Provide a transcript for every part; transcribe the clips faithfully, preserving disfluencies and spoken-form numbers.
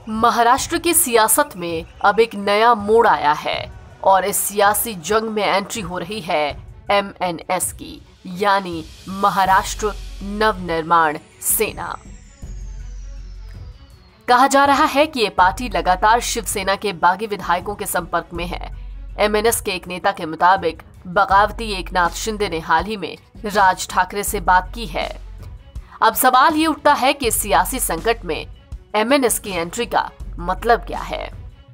महाराष्ट्र की सियासत में अब एक नया मोड़ आया है और इस सियासी जंग में एंट्री हो रही है एम एन एस की, यानी महाराष्ट्र नवनिर्माण सेना। कहा जा रहा है कि ये पार्टी लगातार शिवसेना के बागी विधायकों के संपर्क में है। एम एन एस के एक नेता के मुताबिक बगावती एकनाथ शिंदे ने हाल ही में राज ठाकरे से बात की है। अब सवाल ये उठता है कि इस सियासी संकट में एम एन एस की एंट्री का मतलब क्या है।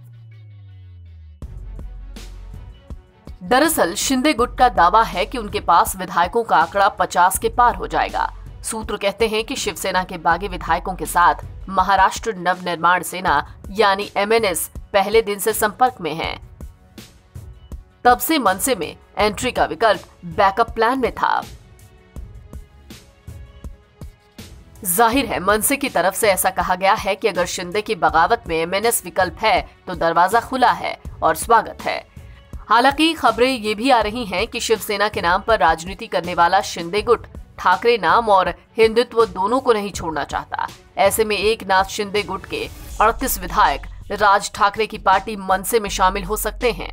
दरअसल शिंदे गुट का दावा है कि उनके पास विधायकों का आंकड़ा पचास के पार हो जाएगा। सूत्र कहते हैं कि शिवसेना के बागी विधायकों के साथ महाराष्ट्र नवनिर्माण सेना यानी एम एन एस पहले दिन से संपर्क में है। तब से मनसे में एंट्री का विकल्प बैकअप प्लान में था। जाहिर है मनसे की तरफ से ऐसा कहा गया है कि अगर शिंदे की बगावत में एम एन एस विकल्प है तो दरवाजा खुला है और स्वागत है। हालांकि खबरें ये भी आ रही हैं कि शिवसेना के नाम पर राजनीति करने वाला शिंदे गुट ठाकरे नाम और हिंदुत्व दोनों को नहीं छोड़ना चाहता। ऐसे में एकनाथ शिंदे गुट के अड़तीस विधायक राज ठाकरे की पार्टी मनसे में शामिल हो सकते हैं।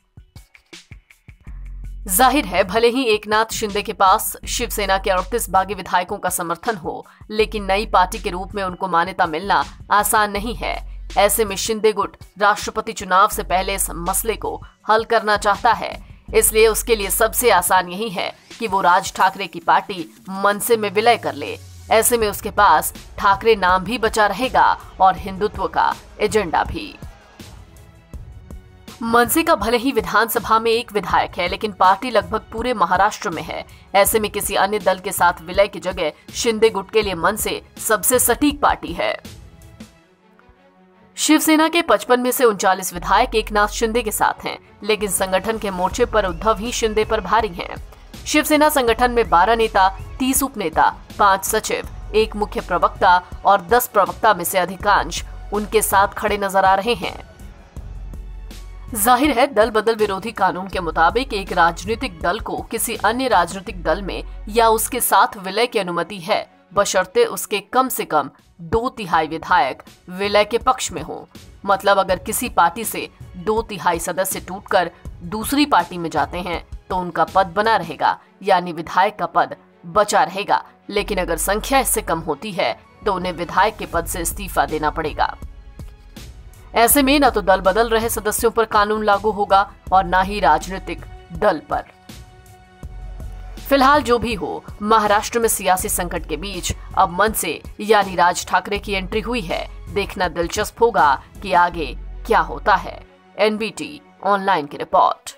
जाहिर है भले ही एकनाथ शिंदे के पास शिवसेना के अड़तीस बागी विधायकों का समर्थन हो, लेकिन नई पार्टी के रूप में उनको मान्यता मिलना आसान नहीं है। ऐसे में शिंदे गुट राष्ट्रपति चुनाव से पहले इस मसले को हल करना चाहता है, इसलिए उसके लिए सबसे आसान यही है कि वो राज ठाकरे की पार्टी मनसे में विलय कर ले। ऐसे में उसके पास ठाकरे नाम भी बचा रहेगा और हिंदुत्व का एजेंडा भी। मनसे का भले ही विधानसभा में एक विधायक है, लेकिन पार्टी लगभग पूरे महाराष्ट्र में है। ऐसे में किसी अन्य दल के साथ विलय की जगह शिंदे गुट के लिए मनसे सबसे सटीक पार्टी है। शिवसेना के पचपन में से उनचालीस विधायक एकनाथ शिंदे के साथ हैं, लेकिन संगठन के मोर्चे पर उद्धव ही शिंदे पर भारी हैं। शिवसेना संगठन में बारह नेता, तीस उपनेता, पांच सचिव, एक मुख्य प्रवक्ता और दस प्रवक्ता में से अधिकांश उनके साथ खड़े नजर आ रहे हैं। जाहिर है दल बदल विरोधी कानून के मुताबिक एक राजनीतिक दल को किसी अन्य राजनीतिक दल में या उसके साथ विलय की अनुमति है, बशर्ते उसके कम से कम दो तिहाई विधायक विलय के पक्ष में हो। मतलब अगर किसी पार्टी से दो तिहाई सदस्य टूटकर दूसरी पार्टी में जाते हैं तो उनका पद बना रहेगा, यानी विधायक का पद बचा रहेगा। लेकिन अगर संख्या इससे कम होती है तो उन्हें विधायक के पद से इस्तीफा देना पड़ेगा। ऐसे में न तो दल बदल रहे सदस्यों पर कानून लागू होगा और न ही राजनीतिक दल पर। फिलहाल जो भी हो, महाराष्ट्र में सियासी संकट के बीच अब मनसे यानी राज ठाकरे की एंट्री हुई है। देखना दिलचस्प होगा कि आगे क्या होता है। एन बी टी ऑनलाइन की रिपोर्ट।